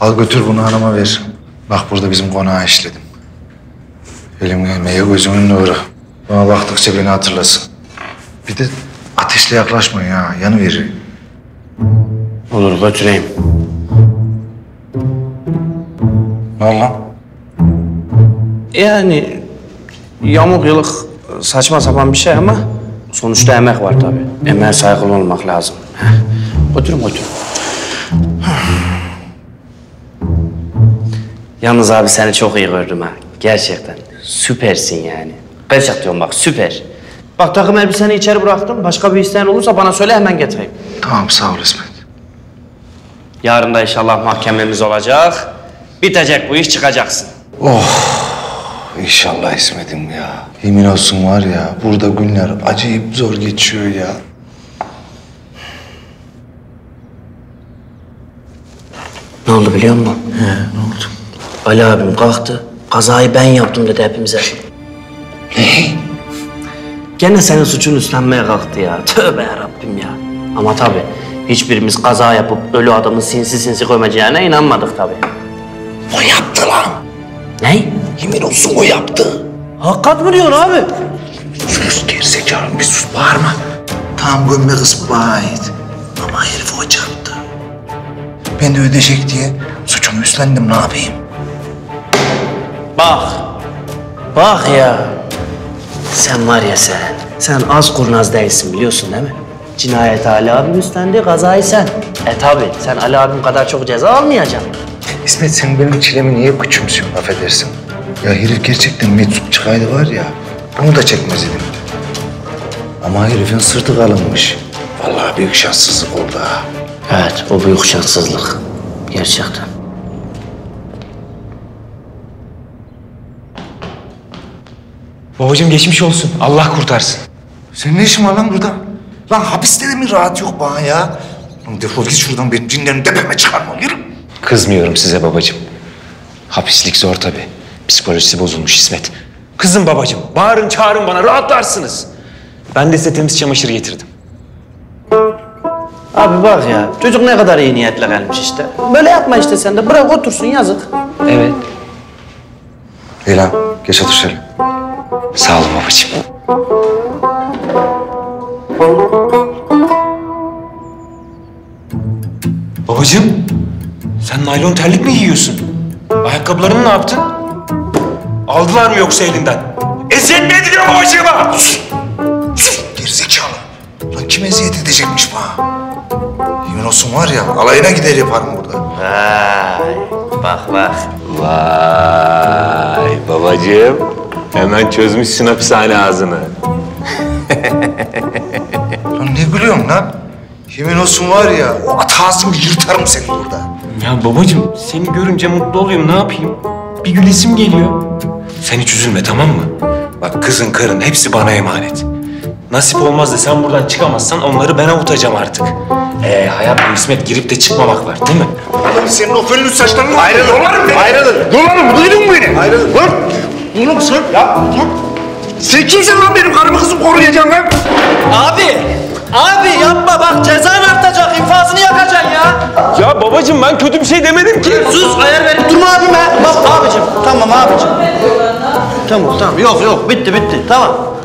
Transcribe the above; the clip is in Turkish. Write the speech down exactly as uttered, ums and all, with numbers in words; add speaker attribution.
Speaker 1: Al götür bunu hanıma ver. Bak burada bizim konağı işledim. Elim gelmeye gözümün nuru. Bana baktıkça beni hatırlasın. Bir de ateşle yaklaşmayın ha, yanıverir.
Speaker 2: Olur, götüreyim.
Speaker 1: Ne oldu lan?
Speaker 2: Yani yamuk yılık saçma sapan bir şey ama sonuçta emek var tabii. Emeğe saygılı olmak lazım. Götürün, götürün. Yalnız abi seni çok iyi gördüm ha. Gerçekten. Süpersin yani. Gerçek diyorum bak, süper. Bak takım elbiseni içeri bıraktım. Başka bir isteğin olursa bana söyle, hemen getireyim.
Speaker 1: Tamam sağ ol İsmet.
Speaker 2: Yarın da inşallah mahkememiz olacak. Bitecek bu iş, çıkacaksın.
Speaker 1: Oh inşallah İsmet'im ya. Yemin olsun var ya burada günler acayip zor geçiyor ya.
Speaker 2: Ne oldu biliyor musun?
Speaker 1: He ne oldu?
Speaker 2: Ali abim kalktı. Kazayı ben yaptım dedi hepimize.
Speaker 1: Ne?
Speaker 2: Gene senin suçun üstlenmeye kalktı ya. Tövbe yarabbim ya. Ama tabii hiçbirimiz kaza yapıp ölü adamın sinsi sinsi gömeceğine inanmadık tabii.
Speaker 1: O yaptı lan.
Speaker 2: Ne?
Speaker 1: Yemin olsun o yaptı.
Speaker 2: Hakikat mı diyorsun abi?
Speaker 1: Sus gerizekalı bir sus bağırma. Tam gömme kısmı bana ait. Ama herif o yaptı. Ben de ödeyecek diye suçumu üstlendim ne yapayım?
Speaker 2: Bak. Bak ya. Sen var ya sen. Sen az kurnaz değilsin biliyorsun değil mi? Cinayet Ali abim üstlendi, kazayı sen. E tabii sen Ali abim kadar çok ceza almayacaksın.
Speaker 1: İsmet sen benim çilemi niye küçümsüyorsun affedersin? Ya herif gerçekten meczup çıkaydı var ya, bunu da çekmez idim. Ama herifin sırtı kalınmış. Vallahi büyük şanssızlık oldu ha.
Speaker 2: Evet, o büyük şanssızlık. Gerçekten.
Speaker 3: Babacığım geçmiş olsun. Allah kurtarsın.
Speaker 1: Senin ne işin var lan burada? Lan hapiste de mi rahat yok bana ya? Lan defol git şuradan benim cinlerini tepeme çıkarma, yürü.
Speaker 3: Kızmıyorum size babacığım. Hapislik zor tabii. Psikolojisi bozulmuş İsmet. Kızım babacığım. Bağırın çağırın bana rahatlarsınız. Ben de size temiz çamaşır getirdim.
Speaker 2: Abi bak ya, çocuk ne kadar iyi niyetle gelmiş işte. Böyle yapma işte sen de, bırak otursun yazık.
Speaker 3: Evet.
Speaker 1: İyi lan, geç otur şöyle.
Speaker 3: Sağ olun babacığım. Babacığım, sen naylon terlik mi giyiyorsun? Ayakkabılarını ne yaptın? Aldılar mı yoksa elinden? Eziyet mi ediliyor babacığıma?
Speaker 1: Sus! Sus! Gerizekalı. Lan kim eziyet edecekmiş bana? Yemin olsun var ya, alayına gider yaparım burada.
Speaker 2: Vay, bak bak.
Speaker 3: Vay babacığım. Hemen çözmüşsün hapishane ağzını.
Speaker 1: Lan ne gülüyorsun lan? Yemin olsun var ya, o at ağzını yırtarım seni burada.
Speaker 3: Ya babacığım seni görünce mutlu oluyorum, ne yapayım? Bir gülesim geliyor. Sen hiç üzülme, tamam mı? Bak kızın karın hepsi bana emanet. Nasip olmaz da sen buradan çıkamazsan onları ben avutacağım artık. Ee, hayat bu İsmet, girip de çıkmamak var değil mi?
Speaker 1: Oğlum senin o fönlü saçlarını...
Speaker 4: Ayrılın.
Speaker 1: Dolarım beni.
Speaker 4: Ayrılın.
Speaker 1: Dolarım, duydun mu beni?
Speaker 4: Ayrılın.
Speaker 1: Lan! Oğlum sen... Ya dur! Sen kimsin lan benim karımı kızım koruyacaksın lan?
Speaker 2: Abi, abi yapma bak, cezan artacak, infazını yakacaksın ya.
Speaker 3: Ya babacığım ben kötü bir şey demedim ki.
Speaker 2: Sus, ayar verip durma abime. Bak abicim, tamam abicim. Tamam, tamam, yok yok, bitti bitti, tamam.